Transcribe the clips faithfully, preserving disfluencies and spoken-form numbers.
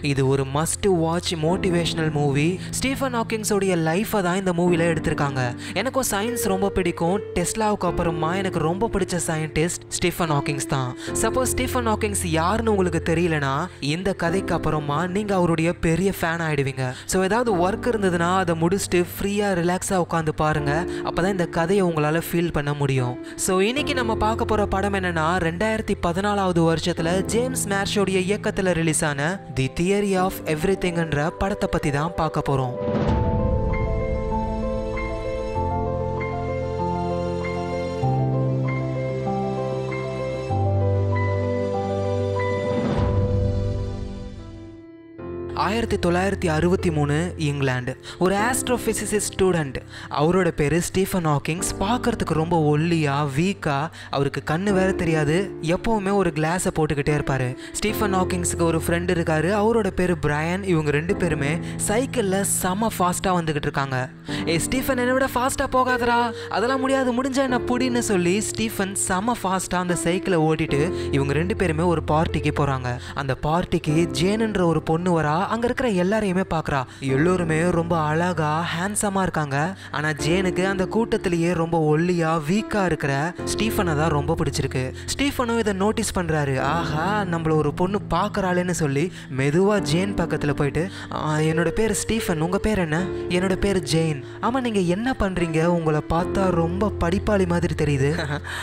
இது ஒரு must watch motivational movie. Stephen ஹாக்கிங்ஸோடைய லைஃபை தான் இந்த மூவில எடுத்திருக்காங்க. எனக்கும் சயின்ஸ் ரொம்ப பிடிக்கும். டெஸ்லாவுக்கு அப்புறமா எனக்கு ரொம்ப பிடிச்ச சயின்டிஸ்ட் ஸ்டீஃபன் ஹாக்கிங்ஸ் தான். சப்போஸ் ஸ்டீஃபன் ஹாக்கிங்ஸ் யாருன்னு உங்களுக்கு தெரியலனா இந்த கதைக்கு அப்புறமா நீங்க அவருடைய பெரிய ஃபேன் ஆயிடுவீங்க. ஸோ ஏதாவது ஒர்க் இருந்ததுன்னா அதை முடிச்சுட்டு ஃப்ரீயா ரிலாக்ஸா உட்காந்து பாருங்க. அப்பதான் இந்த கதையை உங்களால ஃபீல் பண்ண முடியும். ஸோ இன்னைக்கு நம்ம பார்க்க போற படம் என்னன்னா ரெண்டாயிரத்தி பதினாலாவது வருஷத்துல ஜேம்ஸ் மேர்ஷோடைய இயக்கத்துல ரிலீஸ் ஆன தி தியரி ஆஃப் எவ்ரிதிங்ன்ற படத்தை பத்தி தான் பார்க்க போறோம். ஆயிரத்தி தொள்ளாயிரத்தி அறுபத்தி மூணு இங்கிலாந்து. ஒரு ஆஸ்ட்ரோபிசிசிஸ்ட் ஸ்டூடெண்ட். அவரோட பேரு ஸ்டீஃபன் ஹாக்கிங்ஸ். பார்க்கறதுக்கு ரொம்ப ஒல்லியா வீக்கா, அவருக்கு கண்ணு வேற தெரியாது. எப்பவுமே ஒரு கிளாஸை போட்டுக்கிட்டே இருப்பாரு. ஸ்டீஃபன் ஹாக்கிங்ஸுக்கு ஒரு ஃப்ரெண்ட் இருக்காரு. அவரோட பேரு பிரையன். இவங்க ரெண்டு பேருமே சைக்கிள்ல செம ஃபாஸ்டா வந்துகிட்டு இருக்காங்க. ஏ ஸ்டீஃபன், என்னை விட ஃபாஸ்டா போகாதரா, அதெல்லாம் முடியாது, முடிஞ்சா என்ன புடின்னு சொல்லி ஸ்டீஃபன் செம ஃபாஸ்டா அந்த சைக்கிளை ஓட்டிட்டு இவங்க ரெண்டு பேருமே ஒரு பார்ட்டிக்கு போறாங்க. அந்த பார்ட்டிக்கு ஜேன்ன்ற ஒரு பொண்ணு வரா. அங்க இருக்கிற எல்லாரையுமே பாக்குறா. எல்லோருமே ரொம்ப அழகா ஹேண்ட்ஸமா இருக்காங்க. ஆனா ஜேனுக்கு அந்த கூட்டத்திலேயே ரொம்ப ஒல்லியா வீக்கா இருக்கிற ஸ்டீஃபனை தான் ரொம்ப பிடிச்சிருக்கு. ஸ்டீஃபனும் இதை நோட்டீஸ் பண்றாரு. ஆஹா, நம்மள ஒரு பொண்ணு பாக்குறாளேன்னு சொல்லி மெதுவா ஜேன் பக்கத்துல போயிட்டு, என்னோட பேர் ஸ்டீஃபன், உங்க பேர் என்ன? என்னோட பேர் ஜெயின். ஆமா, நீங்க என்ன பண்றீங்க? உங்களை பார்த்தா ரொம்ப படிப்பாளி மாதிரி தெரியுது.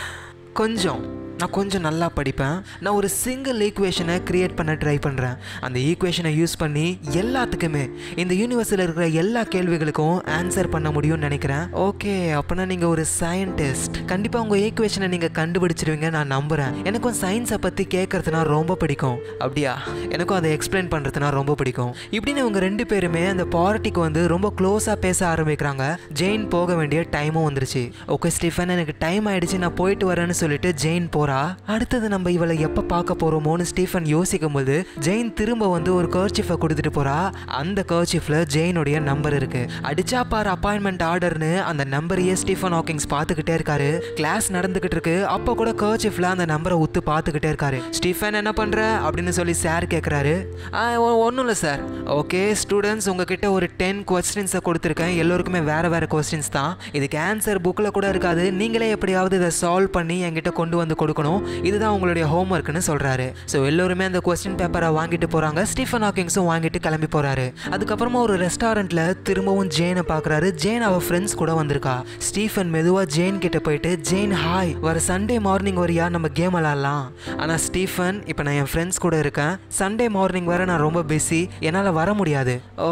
கொஞ்சம் நான் கொஞ்சம் நல்லா படிப்பேன். நான் ஒரு சிங்கிள் ஈக்குவேஷனை கிரியேட் பண்ண ட்ரை பண்ணுறேன். அந்த ஈக்குவேஷனை யூஸ் பண்ணி எல்லாத்துக்குமே இந்த யூனிவர்ஸில் இருக்கிற எல்லா கேள்விகளுக்கும் ஆன்சர் பண்ண முடியும்னு நினைக்கிறேன். ஓகே, அப்போனா நீங்கள் ஒரு சயின்டிஸ்ட். கண்டிப்பாக உங்கள் ஈக்குவேஷனை நீங்கள் கண்டுபிடிச்சிருவீங்க நான் நம்புகிறேன். எனக்கும் சயின்ஸை பற்றி கேட்கறதுனா ரொம்ப பிடிக்கும். அப்படியா? எனக்கும் அதை எக்ஸ்பிளைன் பண்ணுறதுனா ரொம்ப பிடிக்கும். இப்படின்னு இவங்க ரெண்டு பேருமே அந்த பார்ட்டிக்கு வந்து ரொம்ப க்ளோஸாக பேச ஆரம்பிக்கிறாங்க. ஜெயின் போக வேண்டிய டைமும் வந்துருச்சு. ஓகே ஸ்டீஃபன், எனக்கு டைம் ஆயிடுச்சு, நான் போயிட்டு வரேன்னு சொல்லிட்டு ஜெயின் போகிறா. அடுத்தது நம்ம இவளை எப்ப பார்க்க போறோமோன்னு ஸ்டீஃபன் யோசிக்கும் போது ஜெயின் திரும்ப வந்து ஒரு கர்ச்சிஃபை கொடுத்துட்டு போறா. அந்த கர்ச்சிஃப்ல ஜெயினுடைய நம்பர் இருக்கு. அடிச்சா பாரு அப்பாயின்மெண்ட் ஆர்டர்னு அந்த நம்பரையே ஸ்டீஃபன் ஹாக்கிங்ஸ் பார்த்துக்கிட்டே இருக்காரு. கிளாஸ் நடந்துகிட்டு இருக்கு. அப்போ கூட கர்ச்சிஃப்ல அந்த நம்பரை உத்து பார்த்துக்கிட்டே இருக்காரு. ஸ்டீஃபன், என்ன பண்ற அப்படின்னு சொல்லி சார் கேட்கிறாரு. ஒன்றும் இல்லை சார். ஓகே ஸ்டூடெண்ட்ஸ், உங்ககிட்ட ஒரு டென் கொஸ்டின்ஸை கொடுத்துருக்கேன். எல்லோருக்குமே வேற வேற கொஸ்டின்ஸ் தான். இதுக்கு ஆன்சர் புக்கில் கூட இருக்காது. நீங்களே எப்படியாவது இதை சால்வ் பண்ணி என்கிட்ட கொண்டு வந்து கொடுக்கணும். இதுதான் உங்களுடைய ஹோம்வொர்க்னு சொல்றாரு. சோ எல்லாரும் அந்த क्वेश्चन பேப்பரை வாங்கிட்டு போறாங்க. ஸ்டீஃபன் ஹாக்கிங்ஸும் வாங்கிட்டு கிளம்பி போறாரு. அதுக்கப்புறமா ஒரு ரெஸ்டாரண்ட்ல திரும்பவும் ஜேனை பாக்குறாரு. ஜேன் அவ ஃப்ரெண்ட்ஸ் கூட வந்திருக்கா. ஸ்டீஃபன் மெதுவா ஜேன் கிட்ட போயிட்டு, ஜேன் ஹாய், வர சண்டே மார்னிங் வரியா, நம்ம கேம் விளையாடலாம். ஆனா ஸ்டீஃபன், இப்போ நான் என் ஃப்ரெண்ட்ஸ் கூட இருக்கேன். சண்டே மார்னிங் வர நான் ரொம்ப பிஸி, என்னால வர முடியாது. ஓ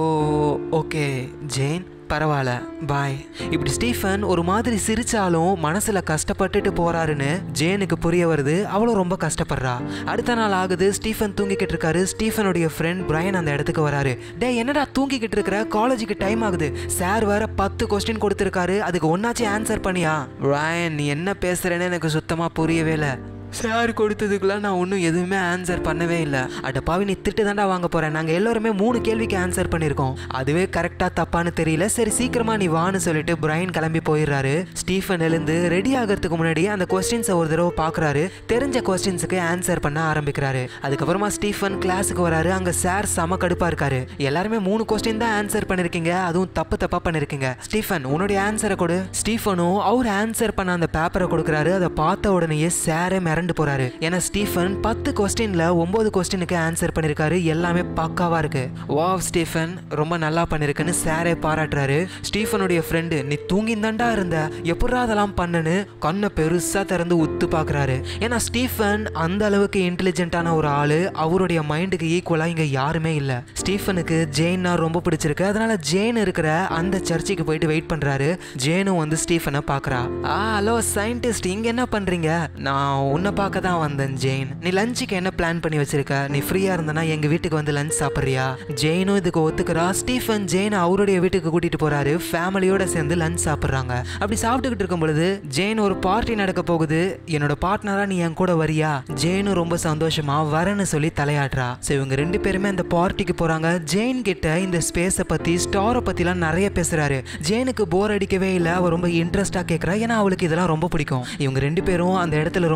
ஓகே ஜேன், பரவாயில்ல, பாய். இப்படி ஸ்டீஃபன் ஒரு மாதிரி சிரிச்சாலும் மனசுல கஷ்டப்பட்டுட்டு போறாருன்னு ஜேனுக்கு புரிய வருது. அவளும் ரொம்ப கஷ்டப்படுறா. அடுத்த நாள் ஆகுது. ஸ்டீஃபன் தூங்கிக்கிட்டு இருக்காரு. ஸ்டீஃபனுடைய ஃப்ரெண்ட் பிரையன் அந்த இடத்துக்கு வராரு. டே, என்னடா தூங்கிக்கிட்டு இருக்கிற, காலேஜுக்கு டைம் ஆகுது. சார் வேற பத்து கொஸ்டின் கொடுத்துருக்காரு, அதுக்கு ஒன்னாச்சு ஆன்சர் பண்ணியா? பிரையன், நீ என்ன பேசுறேன்னு எனக்கு சுத்தமா புரியவே இல்லை. சார் கொடுத்ததுக்குலாம் நான் ஒன்றும் எதுவுமே ஆன்சர் பண்ணவே இல்லை. அட பாவி, நீ திட்டு தாண்டா வாங்க போகிறேன். நாங்கள் எல்லோருமே மூணு கேள்விக்கு ஆன்சர் பண்ணியிருக்கோம். அதுவே கரெக்டாக தப்பான்னு தெரியல. சரி சீக்கிரமா நீ வான்னு சொல்லிட்டு பிரையன் கிளம்பி போயிடுறாரு. ஸ்டீஃபன் எழுந்து ரெடி ஆகிறதுக்கு முன்னாடி அந்த கொஸ்டின்ஸை ஒரு தடவை பார்க்குறாரு. தெரிஞ்ச கொஸ்டின்ஸுக்கு ஆன்சர் பண்ண ஆரம்பிக்கிறாரு. அதுக்கப்புறமா ஸ்டீஃபன் கிளாஸுக்கு வராரு. அங்கே சார் செம கடுப்பாக இருக்காரு. எல்லாருமே மூணு கொஸ்டின் தான் ஆன்சர் பண்ணியிருக்கீங்க, அதுவும் தப்பு தப்பாக பண்ணியிருக்கீங்க. ஸ்டீஃபன், உன்னுடைய ஆன்சரை கொடு. ஸ்டீஃபனும் அவர் ஆன்சர் பண்ண அந்த பேப்பரை கொடுக்குறாரு. அதை பார்த்த உடனேயே சாரே மிரண்டு போறாரு. ஏன்னா ஸ்டீஃபன் பத்து கொஸ்டின்ல ஒன்பது கொஸ்டினுக்கு ஆன்சர் பண்ணிருக்காரு. எல்லாமே பக்காவா இருக்கு. வாவ் ஸ்டீஃபன், ரொம்ப நல்லா பண்ணிருக்குன்னு சாரே பாராட்டுறாரு. ஸ்டீஃபனுடைய ஃப்ரெண்டு, நீ தூங்கிந்தாண்டா இருந்த, எப்படா அதெல்லாம் பண்ணனு கண்ணை பெருசா திறந்து உத்து பாக்குறாரு. ஏன்னா ஸ்டீஃபன் அந்த அளவுக்கு இன்டெலிஜென்ட்டான ஒரு ஆளு. அவருடைய மைண்டுக்கு ஈக்குவலா இங்க யாருமே இல்ல. ஸ்டீஃபனுக்கு ஜெயின்னா ரொம்ப பிடிச்சிருக்கு. அதனால ஜெயின் இருக்கிற அந்த சர்ச்சுக்கு போயிட்டு வெயிட் பண்றாரு. ஜெயினும் வந்து ஸ்டீஃபனை பாக்குறா. ஆ ஹலோ சயின்டிஸ்ட், இங்க என்ன பண்றீங்க? நான் உன்னை பார்க்க தான் வந்தேன் ஜெயின். நீ லஞ்சுக்கு என்ன பிளான் பண்ணி வச்சிருக்க? நீ ஃப்ரீயா இருந்தனா எங்க வீட்டுக்கு வந்து லஞ்ச் சாப்பிட்றியா? ஜெயினும் இதுக்கு ஒத்துக்கிறா. ஸ்டீஃபன் ஜெயின் அவருடைய வீட்டுக்கு கூட்டிட்டு போறாரு. ஃபேமிலியோட சேர்ந்து லஞ்ச் சாப்பிட்றாங்க. அப்படி சாப்பிட்டுக்கிட்டு இருக்கும் பொழுது ஜெயின், ஒரு பார்ட்டி நடக்க போகுது, என்னோட பார்ட்னரா நீ என் கூட வரியா? ஜெயினும் ரொம்ப சந்தோஷமா வரேன்னு சொல்லி தலையாடுறா. ஸோ இவங்க ரெண்டு பேருமே அந்த பார்ட்டிக்கு போறாங்க. ஜெயின் கிட்ட இந்த ஸ்பேஸை பத்தி ஸ்டாரை பத்திலாம் நிறைய பேசுறாரு. ஜெயினுக்கு போர் அடிக்கவே இல்லை. அவ ரொம்ப இன்ட்ரெஸ்டா கேட்கறா. ஏன்னா அவளுக்கு இதெல்லாம் ரொம்ப பிடிக்கும். இவங்க ரெண்டு பேரும் அந்த இடத்துல ரொம்ப ஜாலி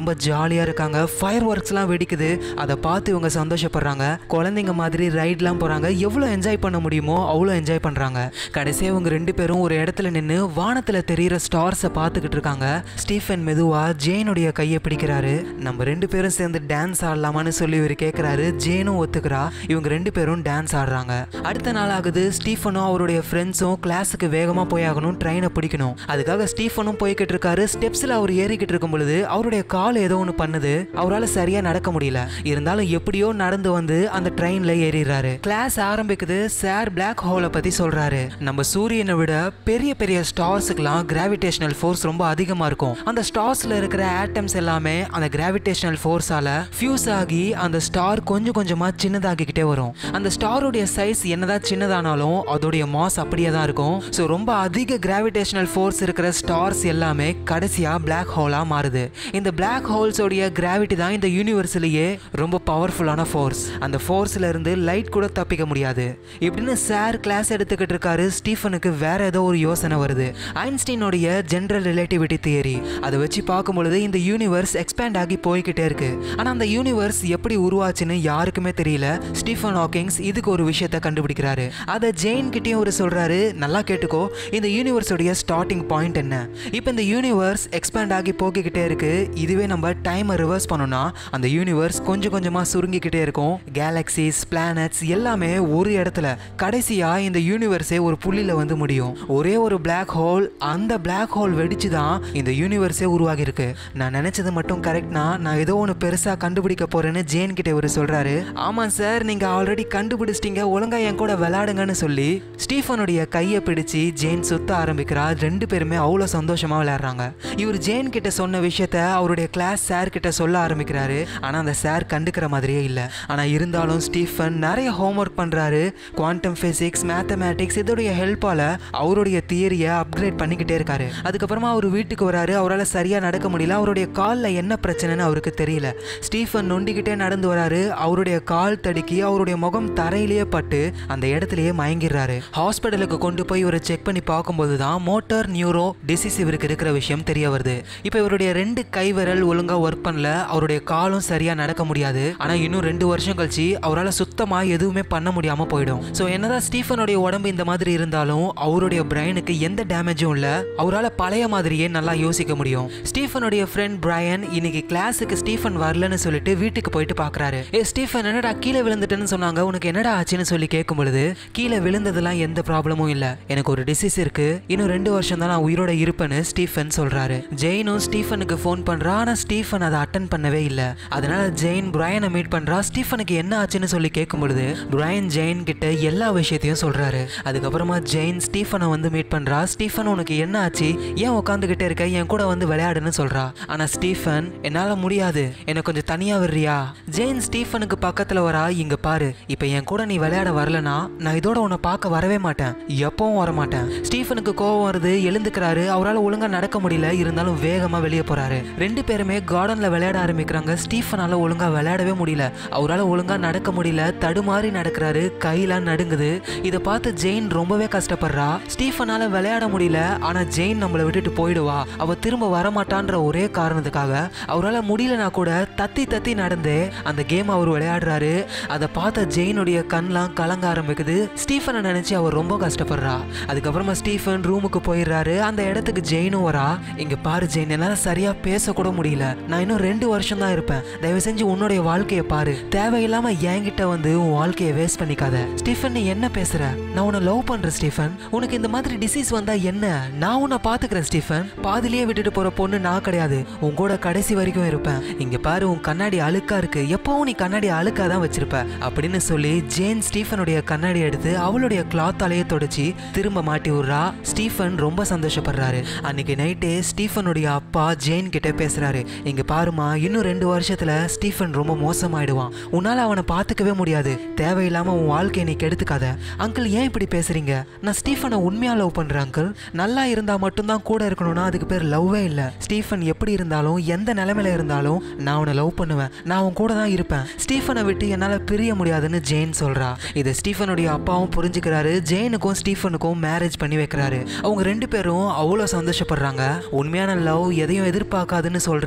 ஜாலியா இருக்காங்க. ஃபயர் ஒர்க்ஸ்லாம் வெடிக்குது, அதை பார்த்து இவங்க சந்தோஷப்படுறாங்க. குழந்தைங்க மாதிரி ரைட்லாம் போறாங்க. எவ்வளவு என்ஜாய் பண்ண முடியுமோ அவ்வளோ என்ஜாய் பண்றாங்க. கடைசியா இவங்க ரெண்டு பேரும் ஒரு இடத்துல நின்று வானத்துல தெரியிற ஸ்டார்ஸை பார்த்துக்கிட்டு இருக்காங்க. ஸ்டீஃபன் மெதுவா ஜேனுடைய கையை பிடிக்கிறாரு. நம்ம ரெண்டு பேரும் சேர்ந்து டான்ஸ் ஆடலாமான்னு சொல்லி இவர் கேட்கிறாரு. ஜேனும் ஒத்துக்கிறா. இவங்க ரெண்டு பேரும் டான்ஸ் ஆடுறாங்க. அடுத்த நாள் ஆகுது. ஸ்டீஃபனும் அவருடைய ஃப்ரெண்ட்ஸும் கிளாஸுக்கு வேகமா போய் ஆகணும், ட்ரெயினை பிடிக்கணும். அதுக்காக ஸ்டீஃபனும் போய்கிட்டு இருக்காரு. ஸ்டெப்ஸ்ல அவர் ஏறிக்கிட்டு இருக்கும் பொழுது அவருடைய கால் ஏதோ ஒன்று பண்ணுது. அவரால் சரியா நடக்க முடியல. இருந்தாலும் எப்படியோ நடந்து வந்து அந்த ட்ரெயின்ல ஏறிடுறாரு. கிளாஸ் ஆரம்பிக்குது. சார் பிளாக் ஹோலை பத்தி சொல்றாரு. நம்ம சூரியனை விட பெரிய பெரிய ஸ்டார்ஸுக்குலாம் கிராவிடேஷனல் ஃபோர்ஸ் ரொம்ப அதிகமா இருக்கும். அந்த ஸ்டார்ஸ்ல இருக்கிற ஆட்டம்ஸ் எல்லாமே அந்த கிராவிடேஷனல் ஃபோர்ஸால ஃபியூஸ் ஆகி அந்த ஸ்டார் கொஞ்சம் கொஞ்சமா சின்னதாகிக்கிட்டே வரும். அந்த ஸ்டாரோடைய சைஸ் என்னதான் சின்னதானாலும் அதோடைய மாஸ் அப்படியே தான் இருக்கும். ஸோ ரொம்ப அதிக கிராவிடேஷனல் ஃபோர்ஸ் இருக்கிற ஸ்டார்ஸ் எல்லாமே கடைசியா பிளாக் ஹோலா மாறுது. இந்த பிளாக் ஹோல்ஸோடைய கிராவிட்டி தான் இந்த யூனிவர்ஸ்லயே ரொம்ப பவர்ஃபுல்லான ஃபோர்ஸ். அந்த ஃபோர்ஸ்ல இருந்து லைட் கூட தப்பிக்க முடியாது. இப்படின்னு சார் கிளாஸ் எடுத்துக்கிட்டு இருக்காரு. ஸ்டீஃபனுக்கு வேற ஏதோ ஒரு யோசனை வருது. ஐன்ஸ்டீனுடைய ஜெனரல் ரிலேட்டிவிட்டி தியரி, அதை வச்சு பார்க்கும்பொழுது இந்த யூனிவர்ஸ் எக்ஸ்பேண்ட் ஆகி போய்கிட்டே இருக்கு. ஆனா அந்த யூனிவர்ஸ் எப்படி உருவாச்சுன்னு யாருக்குமே தெரியல. ஸ்டீஃபன் ஹாக்கிங்ஸ் இதுக்கு ஒரு விஷயத்தை கண்டுபிடிக்கிறாரு. அதை ஜெயின் கிட்டயும் ஒரு சொல்றாரு. நல்லா கேட்டுக்கோ, இந்த யூனிவர்ஸோடைய ஸ்டார்டிங் பாயிண்ட் என்ன? இப்போ இந்த யூனிவர்ஸ் எக்ஸ்பேண்ட் ஆகி போய்கிட்டே இருக்கு. இதுவே நம்ம டைமை ரிவர்ஸ் பண்ணோம்னா அந்த யூனிவர்ஸ் கொஞ்சம் கொஞ்சமா சுருங்கிக்கிட்டே இருக்கும். கேலக்சிஸ், பிளானட்ஸ் எல்லாமே ஒரு இடத்துல. கடைசியா இந்த யூனிவர்ஸே ஒரு புள்ளியில வந்து முடியும். ஒரே ஒரு பிளாக் ஹோல். அந்த பிளாக் ஹோல் வெடிச்சு தான் இந்த யூனிவர்ஸே உருவாகி இருக்கு. நான் நினைச்சது மட்டும் கரெக்ட்னா நான் ஏதோ ஒன்று பெருசா கண்டுபிடிக்க போறேன்னு ஜேன் கிட்ட இவர் சொல்றாரு. ஆமா சார், நீங்க ஆல்ரெடி கண்டுபிடிச்சிட்டீங்க, ஒழுங்கா என் கூட விளையாடுங்கன்னு சொல்லி ஸ்டீஃபனுடைய கையை பிடிச்சு ஜேன் சுத்த ஆரம்பிக்கிறா. ரெண்டு பேருமே அவ்வளோ சந்தோஷமா விளையாடுறாங்க. இவர் ஜேன் கிட்ட சொன்ன விஷயத்த அவருடைய கிளாஸ் சார் கிட்ட சொல்ல ஆரம்பிக்கிறாரு. ஆனா அந்த சார் கண்டுக்கிற மாதிரியே இல்ல. ஆனா இருந்தாலும் ஸ்டீஃபன் நிறைய ஹோம்ஒர்க் பண்றாரு. குவாண்டம் பிசிக்ஸ், மேத்தமேட்டிக்ஸ் இதோடைய ஹெல்ப்பால அவருடைய தியரியை அப்கிரேட் பண்ணிக்கிட்டே இருக்காரு. அதுக்கப்புறமா அவர் வீட்டுக்கு வராரு. அவரால் சரியா நடக்க முடியல. அவருடைய காலில் என்ன பிரச்சனைன்னு அவருக்கு தெரியல. ஸ்டீஃபன் நொண்டிக்கிட்டே நடந்து வராரு. அவருடைய கால் தடுக்கி அவருடைய முகம் தரையிலேயே பட்டு அந்த இடத்துலயே மயங்கிடுறாரு. ஹாஸ்பிட்டலுக்கு கொண்டு போய் இவரை செக் பண்ணி பார்க்கும்போது தான் மோட்டார் நியூரோ டிசீஸ் இவருக்கு இருக்கிற விஷயம் தெரிய வருது. இப்போ இவருடைய ரெண்டு கை விரல் ஒழுங்கா ஒர்க் பண்ணல. அவருடைய காலும் சரியா நடக்க முடியாது. ஆனா இன்னும் ரெண்டு வருஷம் கழிச்சு அவரால் சுத்தமா எதுவுமே பண்ண முடியாம போயிடும். ஸோ என்னதான் ஸ்டீஃபனுடைய உடம்பு இந்த மாதிரி இருந்தாலும் அவருடைய பிரைனுக்கு எந்த டேமேஜும் இல்ல. அவரால் பழைய மாதிரியே நல்லா யோசிக்க முடியும். ஸ்டீஃபனுடைய ஃப்ரெண்ட் பிரையன் இன்னைக்கு கிளாஸுக்கு ஸ்டீஃபன் வரலன்னு சொல்லிட்டு வீட்டுக்கு போயிட்டு பாக்குறாரு. ஏ ஸ்டீஃபன், என்னடா கீழே விழுந்துட்டேன்னு சொன்னாங்க, உனக்கு என்னடா ஆச்சுன்னு சொல்லி கேட்கும் பொழுது கீழே விழுந்ததெல்லாம் எந்த ப்ராப்ளமும் இல்ல, எனக்கு ஒரு டிசீஸ் இருக்கு, இன்னும் ரெண்டு வருஷம் தான் நான் உயிரோட இருப்பேன்னு ஸ்டீஃபன் சொல்றாரு. ஜெயினும் ஸ்டீஃபனுக்கு ஃபோன் பண்றா. ஆனா ஸ்டீஃபன் அதை அட்டன் பண்ணவே இல்ல. அதனால ஜெயின் பிரையனை மீட் பண்றா. ஸ்டீஃபனுக்கு என்ன ஆச்சுன்னு சொல்லி கேட்கும் பொழுது பிரையன் ஜெயின் கிட்ட எல்லா விஷயத்தையும் சொல்றாரு. அதுக்கப்புறமா ஜெயின் ஸ்டீஃபனை வந்து மீட் பண்றா. ஸ்டீஃபன், உனக்கு என்ன ஆச்சு, ஏன் உட்காந்துக்கிட்டே இருக்க, என் கூட வந்து விளையாடுன்னு சொல்றா. ஆனா ஸ்டீஃபன், என்னால முடியாது, எனக்கு கொஞ்சம் தனியா வர்றியா? ஜெயின் ஸ்டீஃபனுக்கு பக்கத்துல வரா. இங்க பாரு, இப்ப என் கூட நீ விளையாட வரலனா நான் இதோட உன்னை பார்க்க வரவே மாட்டேன், எப்பவும் வர மாட்டேன். ஸ்டீஃபனுக்கு கோவம் வருது. எழுந்துக்கிறாரு. அவரால் ஒழுங்கா நடக்க முடியல. இருந்தாலும் வேகமா வெளியே போறாரு. ரெண்டு பேருமே கார்டன்ல விளையாட ஆரம்பிக்கிறாங்க. ஸ்டீஃபனால ஒழுங்கா விளையாடவே முடியல. அவரால் ஒழுங்கா நடக்க முடியல. தடுமாறி நடக்கிறாரு. கையெல்லாம் நடுங்குது. இதை பார்த்து ஜெயின் ரொம்பவே கஷ்டப்படுறா. ஸ்டீஃபனால விளையாட முடியல. ஆனா ஜெயின் நம்மளை விட்டுட்டு போயிடுவா, அவ திரும்ப வரமாட்டான்ற ஒரே காரணத்துக்காக அவரால் முடியலனா கூட தத்தி தத்தி நடந்தே அந்த கேம் அவர் விளையாடுறாரு. அதை பார்த்த ஜெயினுடைய கண்லாம் கலங்க ஆரம்பிக்குது. ஸ்டீஃபனை நினைச்சு அவர் ரொம்ப கஷ்டப்படுறா. அதுக்கப்புறமா ஸ்டீஃபன் ரூமுக்கு போயிடுறாரு. அந்த இடத்துக்கு ஜெயினும் வரா. இங்க பாரு ஜெயின், என்னால சரியா பேச கூட முடியல, நான் இன்னும் ரெண்டு வருஷம் தான் இருப்பேன், தயவு செஞ்சு உன்னுடைய வாழ்க்கையை பாரு, தேவையில்லாம என்கிட்ட வந்து உன் வாழ்க்கையை வேஸ்ட் பண்ணிக்காத. ஸ்டீஃபன், நீ என்ன பேசுற? நான் உன்னை லவ் பண்றேன் ஸ்டீஃபன். உனக்கு இந்த மாதிரி டிசீஸ் வந்தா என்ன, நான் உன்னை பாத்துக்கிறேன் ஸ்டீஃபன். பாதிலேயே விட்டுட்டு போற பொண்ணு நான் கிடையாது, உன் கூட கடைசி வரைக்கும் இருப்பேன். இங்க பாரு, உன் கண்ணாடி அழுக்கா இருக்கு, எப்பவும் நீ கண்ணாடி அழுக்கா தான் வச்சிருப்ப அப்படின்னு சொல்லி ஜேன் ஸ்டீஃபனுடைய கண்ணாடி எடுத்து அவளுடைய கிளாத்தாலேயே தொடச்சி திரும்ப மாட்டி விடுறா. ஸ்டீஃபன் ரொம்ப சந்தோஷப்படுறாரு. அன்னைக்கு நைட்டே ஸ்டீஃபனுடைய அப்பா ஜேன் கிட்ட பேசுறாரு. இங்க பாருமா, இன்னும் ரெண்டு வருஷத்துல ஸ்டீஃபன் ரொம்ப மோசமாயிடுவான், உன்னால அவனை பாத்துக்கவே முடியாது, தேவையில்லாம உன் வாழ்க்கையை நீ கெடுத்துக்காத. அங்கிள், ஏன் இப்படி பேசுறீங்க? நான் ஸ்டீஃபனை உண்மையா லவ் பண்றேன் அங்கிள். நல்லா இருந்தா மட்டும்தான் கூட இருக்கணும்னா அதுக்கு பேர் லவ்வே இல்ல. ஸ்டீஃபன் எப்படி இருந்தாலும் எந்த நிலைமையில இருந்தாலும் நான் அவனை லவ் பண்ணுவேன், நான் அவன் கூட தான் இருப்பேன். ஸ்டீஃபனை விட்டு என்னால பிரிய முடியாதுன்னு ஜெயின் சொல்றா. இதை ஸ்டீஃபனுடைய அப்பாவும் புரிஞ்சுக்கிறாரு. ஜெயினுக்கும் ஸ்டீஃபனுக்கும் மேரேஜ் பண்ணி வைக்கிறாரு. அவங்க ரெண்டு பேரும் அவ்வளோ சந்தோஷப்படுறாங்க. உண்மையான லவ் எதையும் எதிர்பார்க்காதுன்னு சொல்றது உண்மைதான்.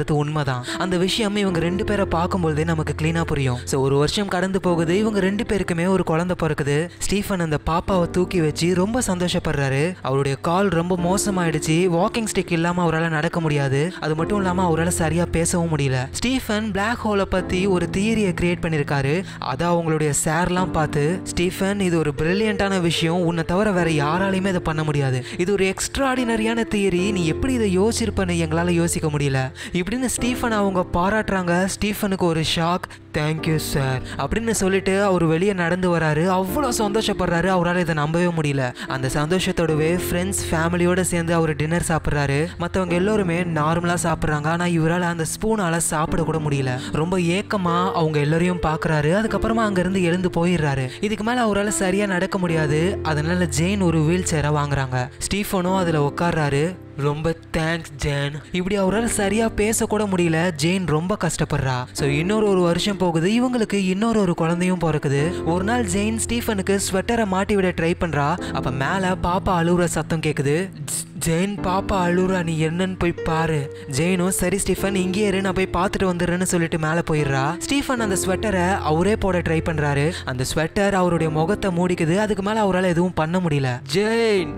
தான். அந்த விஷயம் இவங்க ரெண்டு பேரை பார்க்கும்போதே நமக்கு கிளீனா புரியும். ஸோ ஒரு வருஷம் கடந்து போகுது. இவங்க ரெண்டு பேருக்குமே ஒரு குழந்தை பிறக்குது. ஸ்டீஃபன் அந்த பாப்பாவை தூக்கி வச்சு ரொம்ப சந்தோஷப்படுறாரு. அவருடைய கால் ரொம்ப மோசமாயிடுச்சு. வாக்கிங் ஸ்டிக் இல்லாம அவரால் நடக்க முடியாது. அது மட்டும் இல்லாம அவரால் சரியா பேசவும் முடியல. ஸ்டீஃபன் பிளாக் ஹோலை பத்தி ஒரு தியரியை கிரியேட் பண்ணிருக்காரு. அதை அவங்களுடைய சார்லாம் பார்த்து, ஸ்டீஃபன் இது ஒரு பிரில்லியண்டான விஷயம், உன்னை தவிர வேற யாராலையுமே இதை பண்ண முடியாது, இது ஒரு எக்ஸ்ட்ராடினரியான தியரி, நீ எப்படி இதை யோசிச்சிருப்பன்னு எங்களால யோசிக்க முடியல இப்படின்னு ஸ்டீஃபன் அவங்க பாராட்டுறாங்க. ஸ்டீஃபனுக்கு ஒரு ஷாக். தேங்க்யூ சார் அப்படின்னு சொல்லிட்டு அவர் வெளியே நடந்து வராரு. அவ்வளோ சந்தோஷப்படுறாரு. அவரால் இதை நம்பவே முடியல. அந்த சந்தோஷத்தோடவே ஃப்ரெண்ட்ஸ் ஃபேமிலியோட சேர்ந்து அவர் டின்னர் சாப்பிட்றாரு. மற்றவங்க எல்லோருமே நார்மலாக சாப்பிட்றாங்க. ஆனால் இவரால் அந்த ஸ்பூனால சாப்பிட கூட முடியல. ரொம்ப ஏக்கமா அவங்க எல்லாரையும் பார்க்குறாரு. அதுக்கப்புறமா அங்கேருந்து எழுந்து போயிடுறாரு. இதுக்கு மேலே அவரால் சரியாக நடக்க முடியாது. அதனால ஜெயின் ஒரு வீல் சேரை வாங்குறாங்க. ஸ்டீஃபனும் அதில் உட்கார்றாரு. ரொம்ப தேங்க்ஸ் ஜேன். இப்படி அவரால் சரியா பேசக்கூட முடியல. ஜெயின் ரொம்ப கஷ்டப்படுறா. ஸோ இன்னொரு ஒரு வருஷம் போகுது. இவங்களுக்கு இன்னொரு ஒரு குழந்தையும் பிறக்குது. ஒரு நாள் ஜெயின் ஸ்டீஃபனுக்கு ஸ்வெட்டரை மாட்டி விட ட்ரை பண்றா. அப்ப மேல பாப்பா அழுகுற சத்தம் கேக்குது. ஜெயின் பாப்பா அழுகுறா, நீ என்னன்னு போய் பாரு. ஜெயினும் சரி ஸ்டீஃபன் இங்கே இரு, நான் போய் பார்த்துட்டு வந்துடுறேன்னு சொல்லிட்டு மேலே போயிடுறா. ஸ்டீஃபன் அந்த ஸ்வெட்டரை அவரே போட ட்ரை பண்றாரு. அந்த ஸ்வெட்டர் அவருடைய முகத்தை மூடிக்குது. அதுக்கு மேல அவரால் எதுவும் பண்ண முடியல. ஜெயின்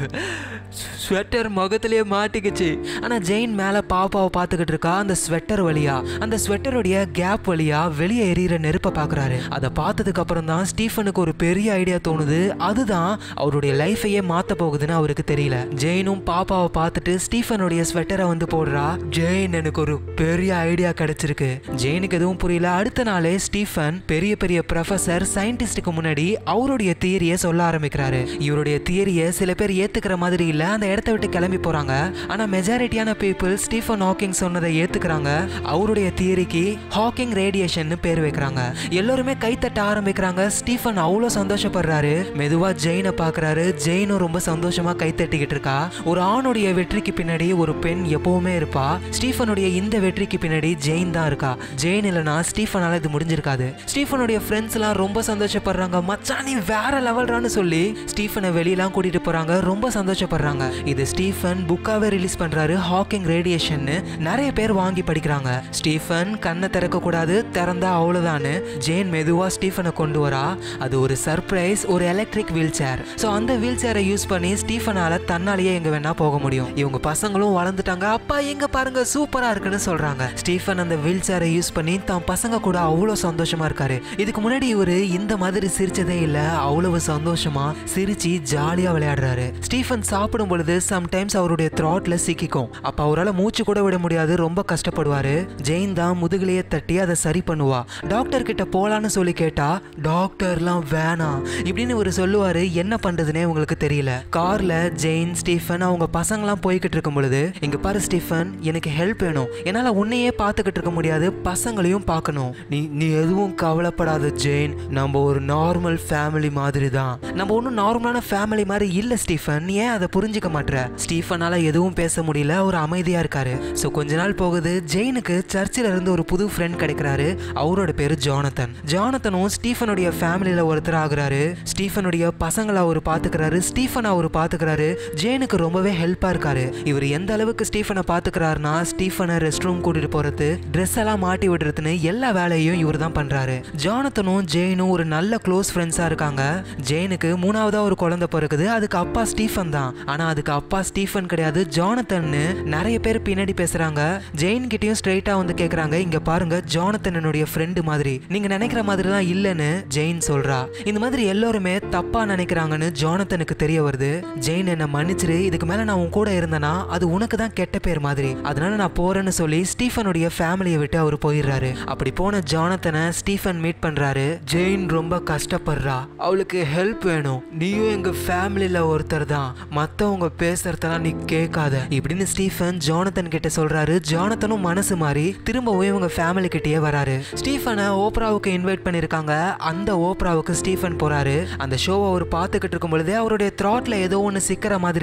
ஸ்வெட்டர் முகத்திலேயே மாட்டிக்கிச்சு. ஆனால் ஜெயின் மேலே பாப்பாவை பார்த்துக்கிட்டு இருக்கா. அந்த ஸ்வெட்டர் வழியா, அந்த ஸ்வெட்டருடைய கேப் வழியா வெளியே எரியிற நெருப்பை பார்க்குறாரு. அதை பார்த்ததுக்கு அப்புறம் தான் ஸ்டீஃபனுக்கு ஒரு பெரிய ஐடியா தோணுது. அதுதான் அவருடைய லைஃபையே மாற்ற போகுதுன்னு அவருக்கு தெரியல. ஜெயினும் பாப்பாவை பார்த்துட்டு ஸ்டீஃபனுடைய ஸ்வெட்டரை வந்து போடுறா. ஜெயின் எனக்கு ஒரு பெரிய ஐடியா கிடைச்சிருக்கு. ஜெயினுக்கு எதுவும் புரியல. அடுத்த நாளே ஸ்டீஃபன் பெரிய பெரிய ப்ரொஃபசர் சயின்டிஸ்டுக்கு முன்னாடி அவருடைய தியரியை சொல்ல ஆரம்பிக்கிறாரு. இவருடைய தியரியை சில பேர் ஏத்துக்கிற மாதிரி இல்ல. அந்த இடத்தை விட்டு கிளம்பி போறாங்க. ஆனா மெஜாரிட்டியான பீப்புள் ஸ்டீஃபன் ஹாக்கிங் சொன்னதை ஏத்துக்கிறாங்க. அவருடைய தியரிக்கு ஹாக்கிங் ரேடியேஷன் பேர் வைக்கிறாங்க. எல்லாருமே கைத்தட்ட ஆரம்பிக்கிறாங்க. ஸ்டீஃபன் அவ்வளவு சந்தோஷப்படுறாரு. மெதுவா ஜெயினை பாக்குறாரு. ஜெயினும் ரொம்ப சந்தோஷமா கைத்தட்டிக்கிட்டு இருக்கா. ஒரு ஆணுடைய வெற்றிக்கு பின்னாடி ஒரு பெண் எப்பவுமே இருப்பா. ஸ்டீஃபனுடைய இந்த வெற்றிக்கு பின்னாடி ஜெயின் தான் இருக்கா. ஜெயின் இல்லைனா ஸ்டீஃபனால இது முடிஞ்சிருக்காது. ஸ்டீஃபனுடைய ஃப்ரெண்ட்ஸ் எல்லாம் ரொம்ப சந்தோஷப்படுறாங்க. மச்சான் நீ வேற லெவல்றான்னு சொல்லி ஸ்டீஃபனை வெளியெல்லாம் கூட்டிட்டு போறாங்க. ரொம்ப சந்தோஷப்படுறாங்க. இது ஸ்டீஃபன் புக்காவே ரிலீஸ் பண்றாரு. ஹாக்கிங் ரேடியேஷன் நிறைய பேர் வாங்கி படிக்கிறாங்க. ஸ்டீஃபன் கண்ணை திறக்க கூடாது, திறந்தா அவ்வளவுதான்னு ஜெயின் மெதுவா ஸ்டீஃபனை கொண்டு வரா. அது ஒரு சர்ப்ரைஸ், ஒரு எலக்ட்ரிக் வீல் சேர். ஸோ அந்த வீல் சேரை யூஸ் பண்ணி ஸ்டீஃபனால தன்னாலேயே எங்க வேணா போக முடியும். இவங்க பசங்களும் வளர்ந்துட்டாங்க. அப்பா எங்க பாருங்க சூப்பரா இருக்குன்னு சொல்றாங்க. ஸ்டீஃபன் அந்த வீல் சேரை யூஸ் பண்ணி தான் பசங்க கூட அவ்வளவு சந்தோஷமா இருக்காரு. இதுக்கு முன்னாடி இவரு இந்த மாதிரி சிரிச்சதே இல்ல. அவ்வளவு சந்தோஷமா சிரிச்சு ஜாலியா விளையாடுறாரு. ஸ்டீஃபன் சாப்பிடும் பொழுது சம்டைம்ஸ் அவருடைய த்ராட்ல சிக்கிக்கும். அப்ப அவரால் மூச்சு கூட விட முடியாது. ரொம்ப கஷ்டப்படுவாரு. ஜெயின் தான் முதுகிலேயே தட்டி அதை சரி பண்ணுவா. டாக்டர் கிட்ட போலான்னு சொல்லி கேட்டா டாக்டர்லாம் வேணாம் இப்படின்னு ஒரு சொல்லுவாரு. என்ன பண்றதுன்னே உங்களுக்கு தெரியல. கார்ல ஜெயின் ஸ்டீஃபன் அவங்க பசங்களாம் போய்கிட்டு இருக்கும் பொழுது, இங்க பாரு ஸ்டீஃபன் எனக்கு ஹெல்ப் வேணும். என்னால உன்னையே பார்த்துக்கிட்டு இருக்க முடியாது, பசங்களையும் பார்க்கணும். நீ நீ எதுவும் கவலைப்படாத ஜெயின், நம்ம ஒரு நார்மல் ஃபேமிலி மாதிரி தான். நம்ம ஒன்றும் நார்மலான ஃபேமிலி மாதிரி இல்ல ஸ்டீஃபன், நீ ஏன் அதை புரிஞ்சுக்க மாட்டேற? ஸ்டீஃபனால எதுவும் பேச முடியல. ஒரு அமைதியா இருக்காரு. ஸோ கொஞ்ச நாள் போகுது. ஜெயினுக்கு சர்ச்சில் இருந்து ஒரு புது ஃப்ரெண்ட் கிடைக்கிறாரு. அவரோட பேரு ஜானத்தன். ஜானத்தனும் ஸ்டீஃபனுடைய ஃபேமிலியில ஒருத்தர் ஆகுறாரு. ஸ்டீஃபனுடைய பசங்களை அவர் பாத்துக்கிறாரு. ஸ்டீஃபன் அவர் பாத்துக்கிறாரு. ஜெயினுக்கு ரொம்பவே ஹெல்ப்பா இருக்காரு. இவர் எந்த அளவுக்கு ஸ்டீஃபனை பாத்துக்கிறாருன்னா, ஸ்டீஃபனை ரெஸ்ட் ரூம் கூட்டிட்டு போறது, ட்ரெஸ் எல்லாம் மாட்டி விடுறதுன்னு எல்லா வேலையும் இவர் தான் பண்றாரு. ஜானத்தனும் ஜெயினும் ஒரு நல்ல க்ளோஸ் ஃப்ரெண்ட்ஸா இருக்காங்க. ஜெயினுக்கு மூணாவதா ஒரு குழந்தை பிறகுது. அதுக்கு அப்பா ஸ்டீஃபன் தான். ஆனா அதுக்கு அப்பா ஸ்டீஃபன் கிடையாது, ஜானத்தன்னு நிறைய பேர் பின்னாடி பேசுறாங்க. ஜெயின் கிட்டயும் ஸ்ட்ரைட்டா வந்து கேக்குறாங்க, இங்க பாருங்க ஜானத்தன் என்னுடைய ஃப்ரெண்டு மாதிரி, நீங்க நினைக்கிற மாதிரிலாம் இல்லைன்னு ஜெயின் சொல்றா. இந்த மாதிரி எல்லாருமே தப்பா நினைக்கிறாங்கன்னு ஜானத்தனுக்கு தெரிய வருது. ஜெயின் என்ன மன்னிச்சிரு, இதுக்கு மேல நான் உன் கூட இருந்தேன்னா அது உனக்கு தான் கெட்ட பேர் மாதிரி, அதனால நான் போறேன்னு சொல்லி ஸ்டீஃபனுடைய ஃபேமிலியை விட்டு அவர் போயிடுறாரு. அப்படி போன ஜானத்தனை ஸ்டீஃபன் மீட் பண்றாரு. ஜெயின் ரொம்ப கஷ்டப்படுறா. அவளுக்கு ஹெல்ப் வேணும். நீயும் எங்க ஃபேமிலியில ஒருத்தர் தான், மத்தவங்க பேசுறதெல்லாம் நீ கேட்காத இப்படின்னு ஸ்டீஃபன் ஜானத்தன் கிட்ட சொல்றாரு. ஜானத்தனும் மனசு மாறி திரும்பவும் இவங்க ஃபேமிலி கிட்டயே வராரு. ஸ்டீஃபனை ஓப்ராவுக்கு இன்வைட் பண்ணிருக்காங்க. அந்த ஓப்ராவுக்கு ஸ்டீஃபன் போறாரு. அந்த ஷோவை அவர் பார்த்துக்கிட்டு இருக்கும் பொழுதே அவருடைய த்ராட்ல ஏதோ ஒன்று சிக்கிற மாதிரி இருக்கு.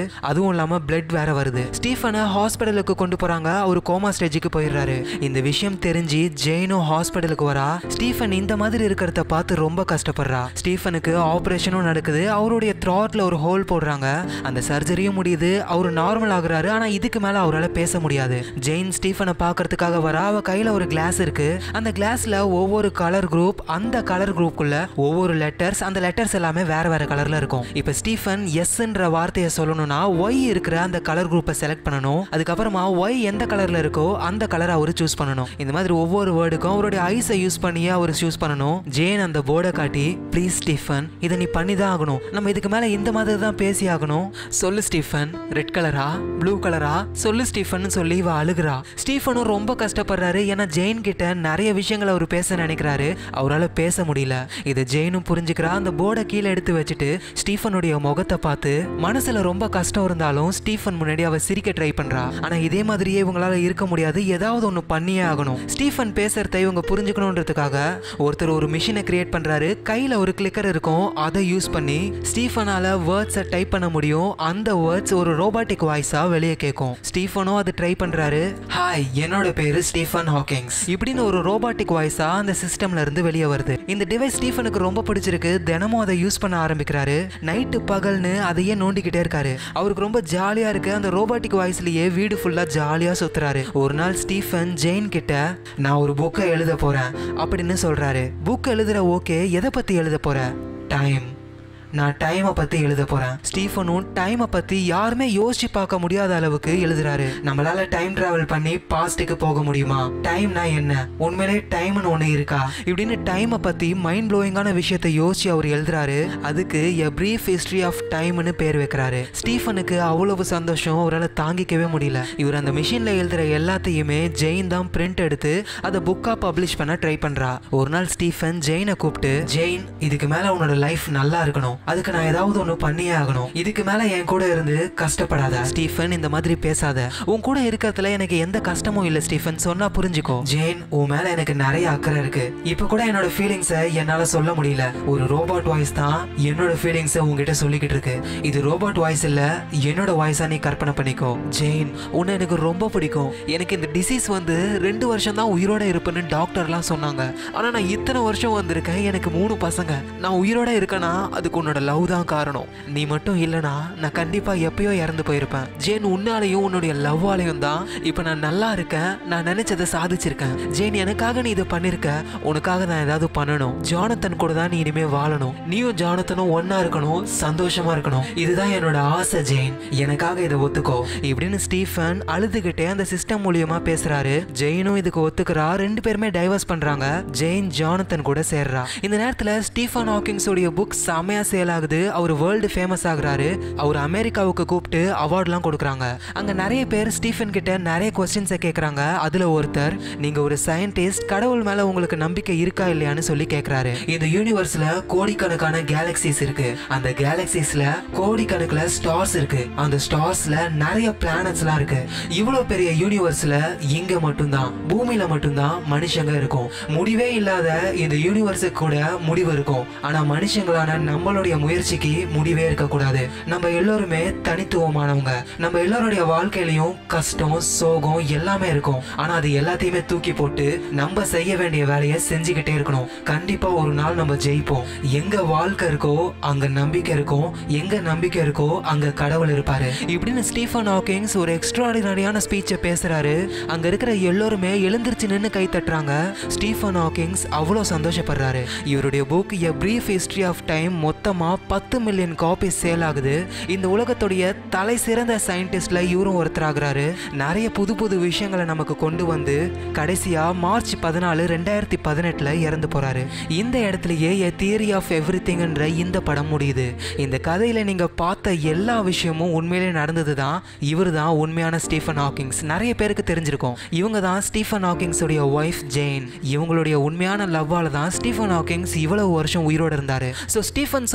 அதுவும் இல்லாம பிளட் வேற வருது. ஸ்டீஃபனை ஹாஸ்பிடலுக்கு கொண்டு போறாங்க. அவர் கோமா ஸ்டேஜுக்கு போயிடுறாரு. இந்த விஷயம் தெரிஞ்சு ஜெயினும் ஹாஸ்பிடலுக்கு வரா. ஸ்டீஃபன் இந்த மாதிரி இருக்கிறத பார்த்து ரொம்ப கஷ்டப்படுறா. ஸ்டீஃபனுக்கு ஆபரேஷனும் நடக்குது. அவருடைய த்ராட்ல ஒரு ஹோல் போடுறாங்க. அந்த சர்ஜரியும் முடியுது. அவர் நார்மல் ஆகுறாரு. ஆனா இதுக்கு மேல அவரால் பேச முடியாது. ஜெயின் ஸ்டீஃபனை பார்க்கறதுக்காக வரா. அவ கையில ஒரு கிளாஸ் இருக்கு. அந்த கிளாஸ்ல ஒவ்வொரு கலர் குரூப், அந்த கலர் குரூப்புக்குள்ள ஒவ்வொரு லெட்டர்ஸ், அந்த லெட்டர்ஸ் எல்லாமே வேற வேற கலர்ல இருக்கும். இப்ப ஸ்டீஃபன் எஸ்ன்ற வார்த்தையை சொல்லணும்னா ஒய் இருக்கிற அந்த கலர் குரூப்பை செலக்ட் பண்ணணும். அதுக்கப்புறமா ஒய் எந்த கலர்ல இருக்கோ அந்த கலரை அவர் சூஸ் பண்ணணும். இந்த மாதிரி ஒவ்வொரு வேர்டுக்கும் அவருடைய ஐஸை யூஸ் பண்ணி அவர் சூஸ் பண்ணணும். ஜெயின் அந்த போர்டை காட்டி, ப்ளீஸ் ஸ்டீஃபன், இதை நீ பண்ணி தான் ஆகணும். நம்ம இதுக்கு மேல இந்த மாதிரி தான் பேசி ஆகணும். சொல்லு ஸ்டீஃபன், ரெட் கலரா ப்ளூ கலரா சொல்லு ஸ்டீஃபன் சொல்லி இவ அழுகுறா. ஸ்டீஃபனும் ரொம்ப கஷ்டப்படுறாரு. ஏன்னா ஜெயின் கிட்ட நிறைய விஷயங்களை அவர் பேச நினைக்கிறாரு. அவரால் பேச முடியல. இதை ஜெயினும் புரிஞ்சுக்கிறா. அந்த போர்டை கீழே எடுத்து வச்சுட்டு ஸ்டீஃபனுடைய முகத்தை பார்த்து மனசுல ரொம்ப கஷ்டம் இருந்தாலும் ஸ்டீஃபன் முன்னாடி அவ சிரிக்க ட்ரை பண்றா. ஆனா இதே மாதிரியே இவங்களால இருக்க முடியாது. ஏதாவது ஒண்ணு பண்ணியே ஆகணும். ஸ்டீஃபன் பேசுறத இவங்க புரிஞ்சுக்கணும்ன்றதுக்காக ஒருத்தர் ஒரு மிஷினை கிரியேட் பண்றாரு. கையில ஒரு கிளிக்கர் இருக்கும். அதை யூஸ் பண்ணி ஸ்டீஃபனால வேர்ட்ஸை டைப் பண்ண முடியும். அந்த வேர்ட்ஸ் ஒரு ரோபாட்டிக் வாய்ஸா வெளியே கேட்கும். ஸ்டீஃபனும் அது ட்ரை பண்றாரு. ஹாய், என்னோட பேரு ஸ்டீஃபன் ஹாக்கிங்ஸ் இப்படின்னு ஒரு ரோபாட்டிக் வாய்ஸா அந்த சிஸ்டம்ல இருந்து வெளியே வருது. இந்த டிவைஸ் ஸ்டீஃபனுக்கு ரொம்ப பிடிச்சிருக்கு. தினமும் அதை யூஸ் பண்ண ஆரம்பிக்கிறாரு. நைட்டு பகல்னு அதையே நோண்டிக்கிட்டே இருக்காரு. அவருக்கு ரொம்ப ஜாலியா இருக்கு. அந்த ரோபாட்டிக் வாய்ஸ்லயே வீடு ஃபுல்லா ஜாலியா சுத்துறாரு. ஒரு நாள் ஸ்டீஃபன் ஜெயின் கிட்ட நான் ஒரு புக்கை எழுத போறேன் அப்படின்னு சொல்றாரு. புக் எழுதுற ஓகே, எதை பத்தி எழுத போற? டைம். நான் டைமை பத்தி எழுத போறேன். ஸ்டீஃபனும் டைமை பத்தி யாருமே யோசிச்சு பார்க்க முடியாத அளவுக்கு எழுதுறாரு. நம்மளால டைம் டிராவல் பண்ணி பாஸ்டுக்கு போக முடியுமா? டைம்னா என்ன? உண்மையிலே டைம்னு ஒண்ணு இருக்கா? இப்படின்னு டைமை பத்தி மைண்ட் ப்ளோயிங்கான விஷயத்தை யோசிச்சு அவர் எழுதுறாரு. அதுக்கு எ பிரீஃப் ஹிஸ்டரி ஆஃப் டைம்னு பேர் வைக்கிறாரு. ஸ்டீஃபனுக்கு அவ்வளவு சந்தோஷம் அவரால் தாங்கிக்கவே முடியல. இவர் அந்த மிஷின்ல எழுதுற எல்லாத்தையுமே ஜெயின் தான் பிரிண்ட் எடுத்து அதை புக்கா பப்ளிஷ் பண்ண ட்ரை பண்றா. ஒரு நாள் ஸ்டீஃபன் ஜெயினை கூப்பிட்டு, ஜெயின், இதுக்கு மேல உன்னோட லைஃப் நல்லா இருக்கணும். அதுக்கு நான் ஏதாவது ஒண்ணு பண்ணியே ஆகணும். இதுக்கு மேல என் கூட இருந்து கஷ்டப்படாத. ஸ்டீஃபன், இந்த மாதிரி பேசாத. உன் கூட இருக்கிறதுல எனக்கு எந்த கஷ்டமும் இல்ல ஸ்டீஃபன், சொன்னா புரிஞ்சுக்கோ. ஜெயின், உன் மேல எனக்கு நிறைய அக்கறை இருக்கு. இப்ப கூட என்னோட ஃபீலிங்ஸை என்னால சொல்ல முடியல. ஒரு ரோபோட் வாய்ஸ் தான் என்னோட ஃபீலிங்ஸை உங்ககிட்ட சொல்லிக்கிட்டு இருக்கு. இது ரோபோட் வாய்ஸ் இல்ல, என்னோட வாய்ஸா நீ கற்பனை பண்ணிக்கோ. ஜெயின், உன்னை எனக்கு ரொம்ப பிடிக்கும். எனக்கு இந்த டிசீஸ் வந்து ரெண்டு வருஷம் தான் உயிரோட இருப்பேன்னு டாக்டர்லாம் சொன்னாங்க. ஆனா நான் இத்தனை வருஷம் வந்திருக்கேன். எனக்கு மூணு பசங்க. நான் உயிரோட இருக்கேன்னா அதுக்கு உன்னோட லவ் தான் காரணம். நீ மட்டும் இல்லனா நான் கண்டிப்பா எப்பயோ இறந்து போயிருப்பேன். ஜேன், உன்னாலையும் உன்னுடைய லவ்வாலையும் தான் இப்ப நான் நல்லா இருக்கேன். நான் நினைச்சதை சாதிச்சிருக்கேன். ஜேன், எனக்காக நீ இதை பண்ணிருக்க. உனக்காக நான் ஏதாவது பண்ணணும். ஜானத்தன் கூட தான் நீ இனிமே வாழணும். நீயும் ஜானத்தனும் ஒன்னா இருக்கணும், சந்தோஷமா இருக்கணும். இதுதான் என்னோட ஆசை ஜெயின், எனக்காக இதை ஒத்துக்கோ. இப்படின்னு ஸ்டீஃபன் அழுதுகிட்டே அந்த சிஸ்டம் மூலியமா பேசுறாரு. ஜெயினும் இதுக்கு ஒத்துக்கிறா. ரெண்டு பேருமே டைவர்ஸ் பண்றாங்க. ஜெயின் ஜானத்தன் கூட சேர்றா. இந்த நேரத்துல ஸ்டீஃபன் ஹாக்கிங்ஸ் உடைய புக் செமையா சேல் ஆகுது. அவர் வேர்ல்டு ஃபேமஸ் ஆகுறாரு. அவர் அமெரிக்காவுக்கு கூப்பிட்டு அவார்ட்லாம் கொடுக்குறாங்க. அங்க நிறைய பேர் ஸ்டீஃபன் கிட்ட நிறைய கொஸ்டின்ஸை கேட்கறாங்க. அதுல ஒருத்தர், நீங்க ஒரு சயின்டிஸ்ட், கடவுள் மேல உங்களுக்கு நம்பிக்கை இருக்கா இல்லையான்னு சொல்லி கேட்கறாரு. இந்த யூனிவர்ஸ்ல கோடிக்கணக்கான கேலக்சிஸ் இருக்கு. அந்த கேலக்சிஸ்ல கோடிக்கணக்கில் ஸ்டார்ஸ் இருக்கு. அந்த ஸ்டார்ஸ்ல நிறைய பிளானட்ஸ்லாம் இருக்கு. இவ்வளவு பெரிய யூனிவர்ஸ்ல இங்க மட்டும்தான், பூமியில மட்டும்தான் மனுஷங்க இருக்கும். முடிவே இல்லாத இந்த யூனிவர்ஸுக்கு கூட முடிவு இருக்கும். ஆனா மனுஷங்களான நம்மளுடைய முயற்சிக்கு முடிவே இருக்கக்கூடாது. நம்ம எல்லோருமே தனித்துவமானவங்க. நம்ம எல்லாருடைய வாழ்க்கையிலையும் கஷ்டம், சோகம் எல்லாமே இருக்கும். ஆனா அது எல்லாத்தையுமே தூக்கி போட்டு நம்ம செய்ய வேண்டிய வேலையை செஞ்சுக்கிட்டே இருக்கணும். கண்டிப்பா ஒரு நாள் நம்ம ஜெயிப்போம். எங்க வாழ்க்கை இருக்கோ அங்க நம்பிக்கை இருக்கும். எங்க நம்பிக்கை இருக்கோ அங்க கடவுள் இருப்பாரு. இப்படின்னு ஸ்டீஃபன் ஹாக்கிங்ஸ் ஒரு எக்ஸ்ட்ராடினரியான ஸ்பீச்சை பேசுறாரு. அங்க இருக்கிற எல்லோருமே எழுந்திருச்சு நின்று கை தட்டுறாங்க. ஸ்டீஃபன் ஹாக்கிங்ஸ் அவ்வளவு சந்தோஷப்படுறாரு. இவருடைய book a brief history of time மொத்தமா பத்து மில்லியன் காப்பீஸ் சேல் ஆகுது. இந்த உலகத்துடைய தலை சிறந்த சயின்டிஸ்ட்ல இவரும் ஒருத்தராகிறாரு. நிறைய புது புது விஷயங்களை நமக்கு கொண்டு வந்து கடைசியா மார்ச் பதினாலு ரெண்டாயிரத்தி பதினெட்டுல இறந்து போறாரு. இந்த இடத்துலயே எ தியரி ஆஃப் எவ்ரிதிங் என்ற இந்த படம் முடியுது. இந்த கதையில நீங்க பார்த்த எல்லா விஷயமும் உண்மையிலே நடந்ததுதான். இவர் தான் உண்மையான ஸ்டீஃபன் ஹாக்கிங்ஸ். நிறைய பேருக்கு தெரிஞ்சிருக்கும். இவங்க தான் ஸ்டீஃபன் ஹாக்கிங்ஸ் உடைய ஒய்ஃப் ஜெயின். இவங்களுடைய உண்மையான லவ்வால தான் ஸ்டீஃபன் ஹாக்கிங்ஸ் இவ்வளவு வருஷம் உயிரோடு இருந்தாரு. ஸோ ஸ்டீஃபன் சொன்ன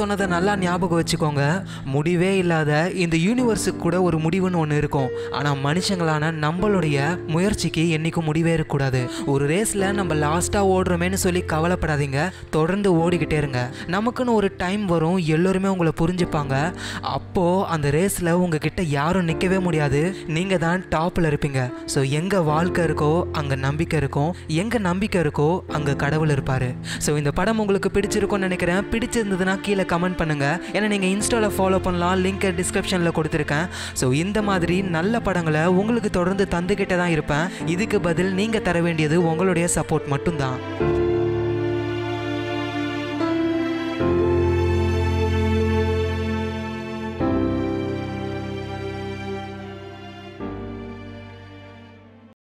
சொன்னதை நல்லா ஞாபகம் வச்சுக்கோங்க. முடிவே இல்லாத இந்த யூனிவர்ஸுக்கு கூட ஒரு முடிவுன்னு ஒன்று இருக்கும். ஆனால் மனுஷங்களான நம்மளுடைய முயற்சிக்கு என்னைக்கும் முடிவே இருக்கக்கூடாது. ஒரு ரேஸில் நம்ம லாஸ்ட்டாக ஓடுறோமேன்னு சொல்லி கவலைப்படாதீங்க. தொடர்ந்து ஓடிக்கிட்டே இருங்க. நமக்குன்னு ஒரு டைம் வரும், எல்லோருமே உங்களை புரிஞ்சுப்பாங்க. அப்போது அந்த ரேஸில் உங்ககிட்ட யாரும் நிற்கவே முடியாது. நீங்கள் தான் டாப்பில் இருப்பீங்க. ஸோ எங்கே வாழ்க்கை இருக்கோ அங்கே நம்பிக்கை இருக்கும், எங்கே நம்பிக்கை இருக்கோ அங்கே கடவுள் இருப்பார். ஸோ இந்த படம் உங்களுக்கு பிடிச்சிருக்கும்னு நினைக்கிறேன். பிடிச்சிருந்ததுன்னா கீழே கமெண்ட் பண்ணுங்கள். ஏன்னா நீங்கள் இன்ஸ்டாவில் ஃபாலோ பண்ணலாம், லிங்க் டிஸ்கிரிப்ஷனில் கொடுத்துருக்கேன். ஸோ இந்த மாதிரி நல்ல படங்களை உங்களுக்கு தொடர்ந்து தந்துக்கிட்டே தான் இருப்பேன். இதுக்கு பதில் நீங்கள் தர வேண்டியது உங்களுடைய சப்போர்ட் மட்டும்தான்.